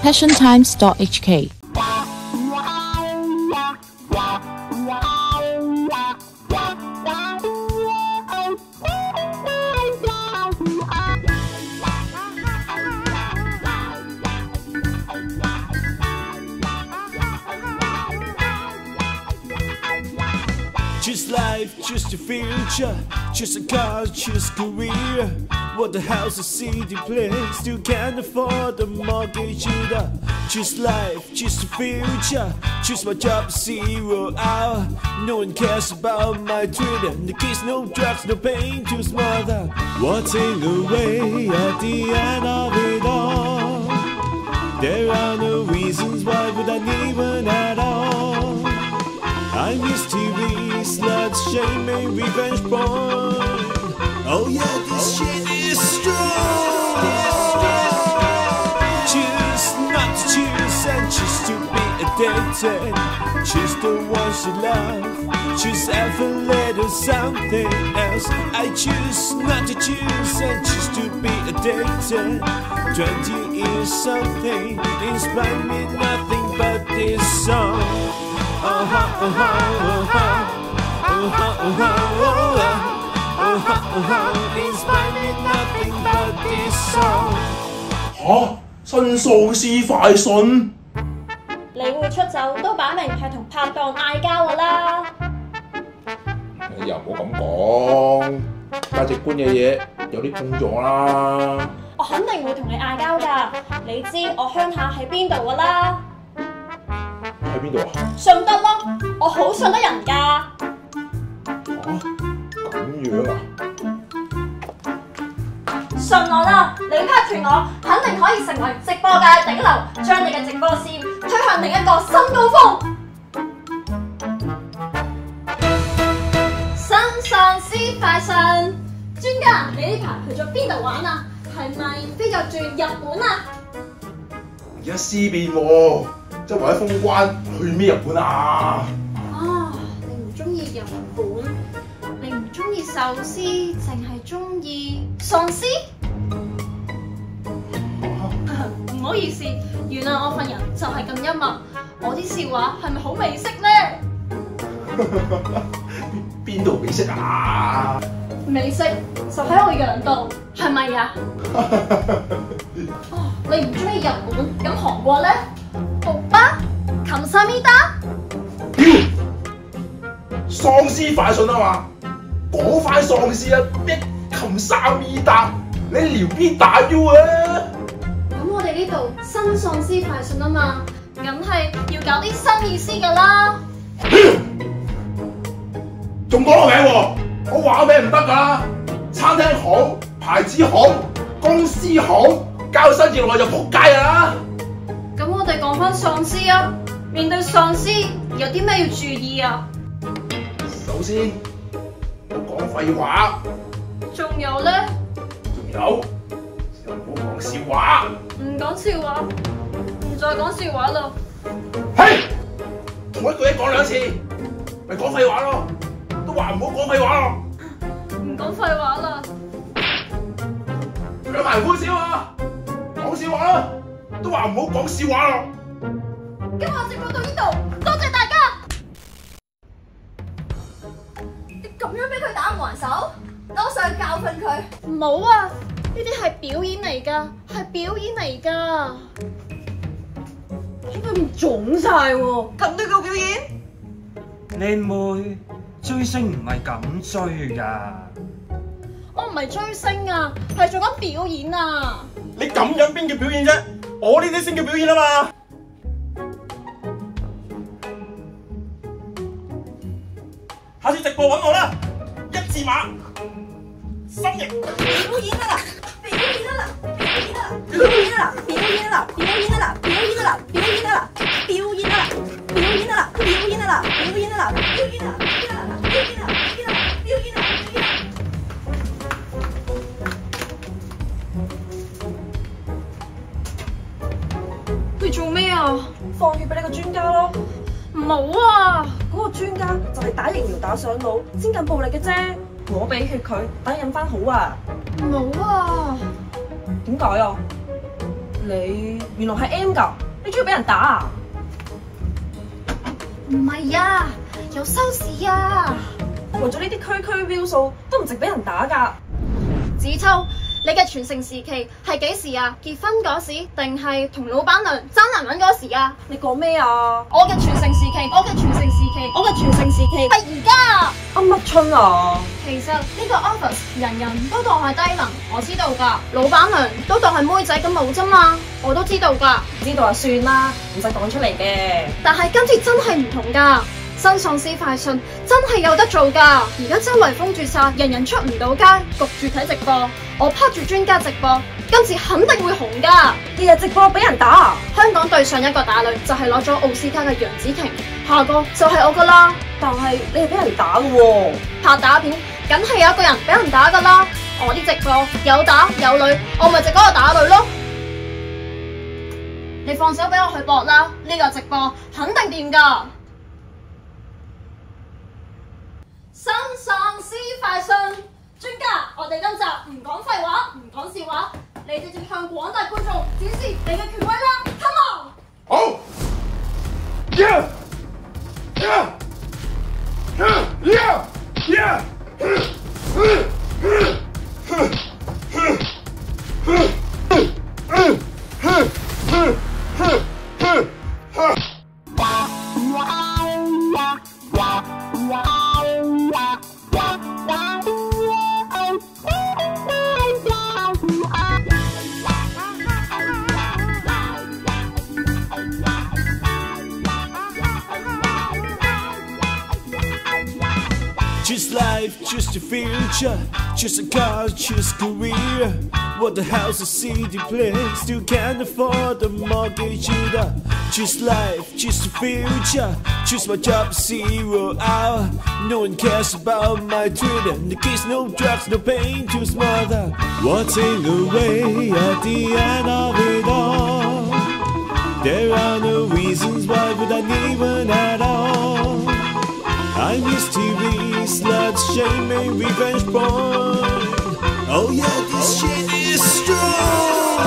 passiontimes.hk。 Choose life, choose the future, choose a car, choose career. What the house, a city place, you can't afford the mortgage either. Choose life, choose the future, choose my job 0 hour. No one cares about my Twitter. The kids, no drugs, no pain, choose mother. Walking away at the end of it all. There are no reasons why would I leave one at all. I miss TV, sluts, shame and revenge porn. Oh yeah, this shit is strong. Choose not to choose and choose to be addicted. Choose the ones you love. Choose every little something else. I choose not to choose and choose to be addicted. 20 years something inspire me nothing but this song. Inspire me nothing but this song。 新喪屍快訊， 你會出走都擺明係同拍檔嗌交㗎啦。 你又唔好咁講，價值觀嘅嘢有啲碰撞啦。 我肯定會同你嗌交㗎，你知我鄉下喺邊度㗎啦。 喺邊度啊？ 順德咯，我好順得人㗎。 咁樣啊？ 信我啦，你拍住我，肯定可以成為直播界頂流，將你嘅直播事業推向另一個新高峰。新喪屍快訊，專家，你呢排去咗邊度玩啊？係咪飛咗轉日本啊？ 而家思變喎，周圍封關，去咩日本啊？ 你唔中意日本，你唔中意壽司，淨係中意喪屍？唔好意思，原來我份人就係咁幽默，我啲笑話係咪好美式呢？ 邊度美式啊？ 美式就喺我樣度，係咪呀？你唔中意日本，咁韓國呢？歐巴、감사합니다。 喪屍快訊啊嘛，講翻喪屍啊，咩冚沙咪達，你撩邊打 U 啊？ 咁我哋呢度新喪屍快訊啊嘛，梗係要搞啲新意思㗎啦。 仲講我名喎，我話我名唔得㗎啦，餐廳好，牌子好，公司好，交新字落去就仆街啦。 咁我哋講翻喪屍啊，面對喪屍有啲咩要注意啊？ 首先，唔好講廢話。 仲有呢？ 仲有，又唔好講笑話。 唔講笑話，唔再講笑話啦。 嘿，同一句嘢講2次，咪講廢話咯。都話唔好講廢話咯。 唔講廢話啦。 兩埋歡笑啊！講笑話啦，都話唔好講笑話咯。 今日直播到呢度，多謝大家。你咁樣俾佢打唔還手，我想教訓佢。唔好啊，呢啲係表演嚟㗎，係表演嚟㗎。佢唔腫晒喎，咁都叫表演？ 靚妹，追星唔係咁追㗎。 我唔係追星啊，係做緊表演啊。 你咁樣邊叫表演啫？我呢啲先叫表演啊嘛！下次直播揾我啦，一字馬，心形。 表演啊啦！表演啊啦！表演啊啦！表演啊啦！表演啊啦！表演啊啦！表演啊啦！表演啊啦！表演啊啦！表演啊啦！表演啊啦！表演啊啦！表演啊啦！表演啊啦！表演啊啦！表演啊啦！ 你做咩啊？ 放血俾你個專家咯！ 唔好啊！ 嗰個專家就係打疫苗打上腦，先咁暴力嘅啫。我俾血佢，等佢飲翻好啊！ 唔好啊！ 點解啊？ 你原來係 M 㗎，你中意俾人打啊？ 唔係啊，有收視啊！ 為咗呢啲區標數都唔值俾人打㗎。 子秋，你嘅全盛時期係幾時啊？結婚嗰時定係同老闆娘爭男人嗰時啊？ 你講咩啊？ 我嘅全盛時期，我嘅全盛時期，我嘅全盛時期係而家。 乜春啊？ 其實呢個 office 人人都當係低能，我知道㗎。老闆娘都當係妹仔咁冇啫嘛，我都知道㗎。 知道就算啦，唔使講出嚟嘅。 但係今次真係唔同㗎。新喪屍快訊真係有得做㗎！而家周圍封住晒，人人出唔到街，焗住睇直播。我拍住專家直播，今次肯定會紅㗎！ 日日直播俾人打， 香港對上一個打女就係攞咗奧斯卡嘅楊紫瓊，下個就係我㗎啦。 但係你係俾人打㗎喎， 拍打片梗係有一個人俾人打㗎啦。我啲直播有打有女，我咪就嗰個打女咯。你放手俾我去搏啦，呢個直播肯定掂㗎！新喪屍快訊專家，我哋今集唔講廢話，唔講笑話，你直接向廣大觀眾展示你嘅權威啦 ！Come on！ 好 ，yeah yeah yeah yeah Choose life, choose the future, choose a car, choose career. What the house, a city place, still can't afford the mortgage either. Choose life, choose the future, choose my job 0 hour. No one cares about my Twitter, the kids no drugs, no pain to smother. Walking away at the end of it all. There are no reasons why would I need one at all. I miss TV, sluts, shame and revenge porn. Oh yeah, this shit is strong.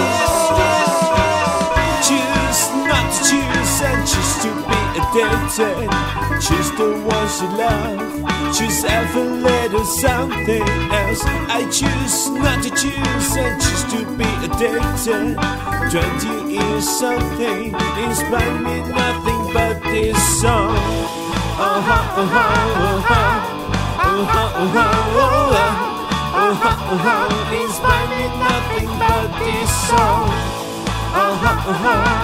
Choose not to choose and choose to be addicted. Choose the ones you love. Choose every little something else. I choose not to choose and choose to be addicted. 20 years something inspired me nothing but this song. Inspire me nothing but this song.